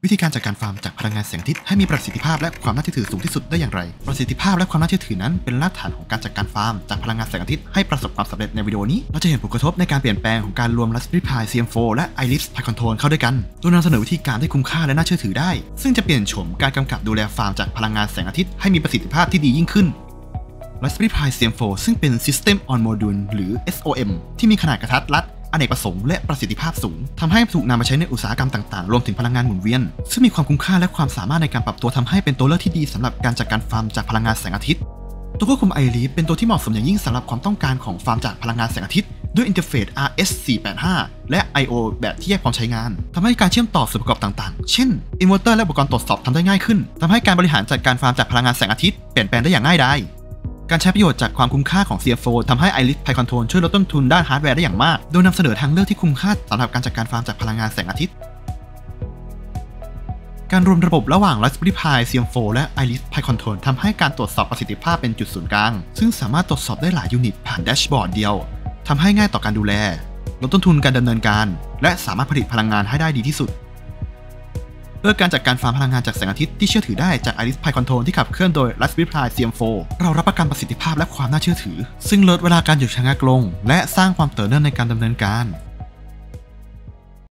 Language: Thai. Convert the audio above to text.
วิธีการจัดการฟาร์มจากพลังงานแสงอาทิตย์ให้มีประสิทธิภาพและความน่าเชื่อถือสูงที่สุดได้อย่างไรประสิทธิภาพและความน่าเชื่อถือนั้นเป็นรากฐานของการจัดการฟาร์มจากพลังงานแสงอาทิตย์ให้ประสบความสำเร็จในวิดีโอนี้เราจะเห็นผลกระทบในการเปลี่ยนแปลงของการรวม Raspberry Pi CM4 และ Iris Pi Control เข้าด้วยกันโดยนำเสนอวิธีการที่คุ้มค่าและน่าเชื่อถือได้ซึ่งจะเปลี่ยนโฉมการกำกับดูแลฟาร์มจากพลังงานแสงอาทิตย์ให้มีประสิทธิภาพที่ดียิ่งขึ้น Raspberry Pi CM4 ซึ่งเป็น System on Module หรือ SOM ที่มีขนาดกระทัดรัดอเนกประสงค์และประสิทธิภาพสูงทำให้ถูกนำมาใช้ในอุตสาหกรรมต่างๆรวมถึงพลังงานหมุนเวียนซึ่งมีความคุ้มค่าและความสามารถในการปรับตัวทำให้เป็นตัวเลือกที่ดีสำหรับการจัดการฟาร์มจากพลังงานแสงอาทิตย์ตัวควบคุม Iris เป็นตัวที่เหมาะสมอย่างยิ่งสำหรับความต้องการของฟาร์มจากพลังงานแสงอาทิตย์ด้วยอินเทอร์เฟซ RS485 และ I/O แบบที่แยกพร้อมใช้งานทำให้การเชื่อมต่อส่วนประกอบต่างๆเช่นอินเวอร์เตอร์และอุปกรณ์ตรวจสอบทำได้ง่ายขึ้นทำให้การบริหารจัดการฟาร์มจากพลังงานแสงอาทิตย์เปลี่ยนแปลงได้อย่างง่ายดายการใช้ประโยชน์จากความคุ้มค่าของ CM4 ทำให้ Iris Pi Control ช่วยลดต้นทุนด้านฮาร์ดแวร์ได้อย่างมากโดยนำเสนอทางเลือกที่คุ้มค่าสำหรับการจัดการฟาร์มจากพลังงานแสงอาทิตย์การรวมระบบระหว่าง Raspberry Pi CM4 และ Iris Pi Control ทำให้การตรวจสอบประสิทธิภาพเป็นจุดศูนย์กลางซึ่งสามารถตรวจสอบได้หลายยูนิตผ่านแดชบอร์ดเดียวทำให้ง่ายต่อการดูแลลดต้นทุนการดำเนินการและสามารถผลิตพลังงานให้ได้ดีที่สุดเพื่อการจัดการฟาร์มพลังงานจากแสงอาทิตย์ที่เชื่อถือได้จาก Iris Pi Control ที่ขับเคลื่อนโดย Raspberry Pi CM4 เรารับประกันประสิทธิภาพและความน่าเชื่อถือซึ่งลดเวลาการหยุดชะงักลงและสร้างความต่อเนื่องในการดำเนินการ